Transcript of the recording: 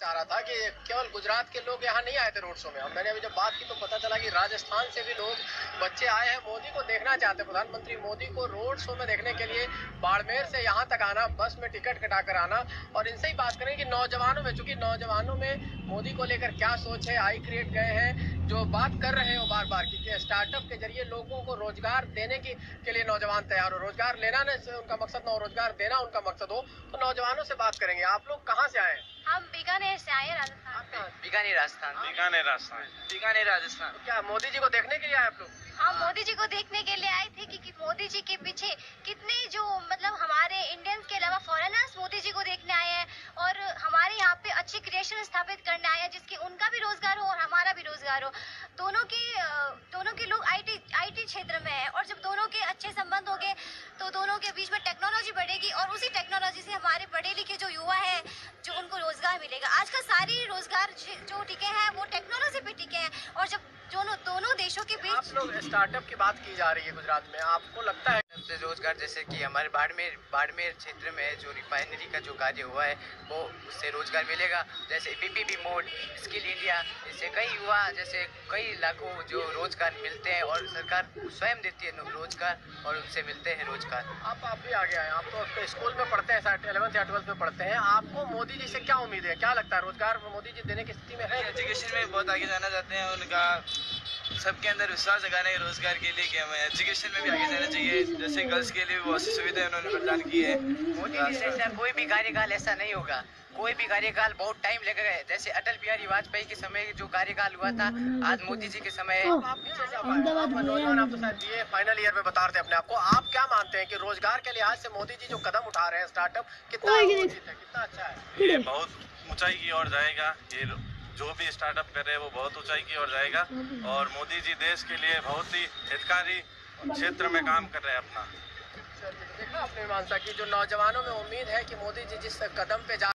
चाह रहा था कि केवल गुजरात के लोग यहाँ नहीं आए थे रोड शो में। मैंने अभी जब बात की तो पता चला कि राजस्थान से भी लोग बच्चे आए हैं, मोदी को देखना चाहते हैं। प्रधानमंत्री मोदी को रोड शो में देखने के लिए बाड़मेर से यहाँ तक आना, बस में टिकट कटा कर आना। और इनसे ही बात करें कि नौजवानों में, चूंकि नौजवानों में मोदी को लेकर क्या सोच है, आई क्रिएट गए हैं, जो बात कर रहे हो बार बार कि स्टार्टअप के जरिए लोगों को रोजगार देने के लिए नौजवान तैयार हो। रोजगार लेना न उनका मकसद न हो, रोजगार देना उनका मकसद हो। तो नौजवानों से बात करेंगे। आप लोग कहाँ से आए? हम बीकानेर से आए, राजस्थान। बीकानेर राजस्थान। बीकानेर राजस्थान। बीकानेर राजस्थान। तो क्या मोदी जी को देखने के लिए आए आप लोग? हम मोदी जी को देखने के लिए आए थे कि मोदी जी के पीछे कितने जो मतलब हमारे इंडियंस के अलावा फॉरेनर्स मोदी जी को देखने आए हैं और हमारे यहाँ पे अच्छी क्रिएशन स्थापित करने आए हैं, जिसकी उनका भी रोजगार हो और हमारा भी रोजगार हो। दोनों के लोग आईटी क्षेत्र में है और जब दोनों के अच्छे संबंध होंगे तो दोनों के बीच में टेक्नोलॉजी बढ़ेगी और उसी टेक्नोलॉजी से हमारे पढ़े लिखे जो युवा है, जो उनको रोजगार मिलेगा। आजकल सारी रोजगार जो टिके हैं वो टेक्नोलॉजी पे टिके हैं और जब दोनों देशों के बीच आप लोग स्टार्टअप की बात की जा रही है गुजरात में, आपको लगता है सबसे रोजगार, जैसे कि हमारे बाड़मेर क्षेत्र में जो रिफाइनरी का जो कार्य हुआ है वो उससे रोजगार मिलेगा। जैसे पीपीपी मोड, स्किल इंडिया, इससे कई युवा, जैसे कई लाखों जो रोजगार मिलते हैं और सरकार स्वयं देती है रोजगार और उनसे मिलते हैं रोजगार। आप भी आगे आए, आप तो स्कूल में पढ़ते हैं, 11th या 12th में पढ़ते हैं। आपको मोदी जी से क्या उम्मीद है, क्या लगता है रोजगार मोदी जी देने की स्थिति में है? एजुकेशन में बहुत आगे जाना चाहते हैं, उनका सबके अंदर विश्वास जगाने है रोजगार के लिए कि हमें एजुकेशन में भी आगे जाना चाहिए। जैसे गर्ल्स के लिए भी बहुत सी सुविधाएं उन्होंने प्रदान की है। मोदी जी से ऐसा कोई भी कार्यकाल ऐसा नहीं होगा, कोई भी कार्यकाल बहुत टाइम लगेगा। जैसे अटल बिहारी वाजपेयी के समय जो कार्यकाल हुआ था, आज मोदी जी के समय आप पीछे से नौजवान, आप तो शायद बीए फाइनल ईयर में बता रहे थे अपने आप को। आप क्या मानते हैं कि रोजगार के लिहाज से मोदी जी जो कदम उठा रहे हैं, स्टार्टअप कितना उचित है, कितना अच्छा है? ये बहुत ऊंचाई की ओर जाएगा। ये जो भी स्टार्टअप कर रहे हैं वो बहुत ऊंचाई की ओर जाएगा और मोदी जी देश के लिए बहुत ही हितकारी क्षेत्र में काम कर रहे हैं अपना। देखा आपने मीमांसा की, जो नौजवानों में उम्मीद है कि मोदी जी जिस कदम पे जा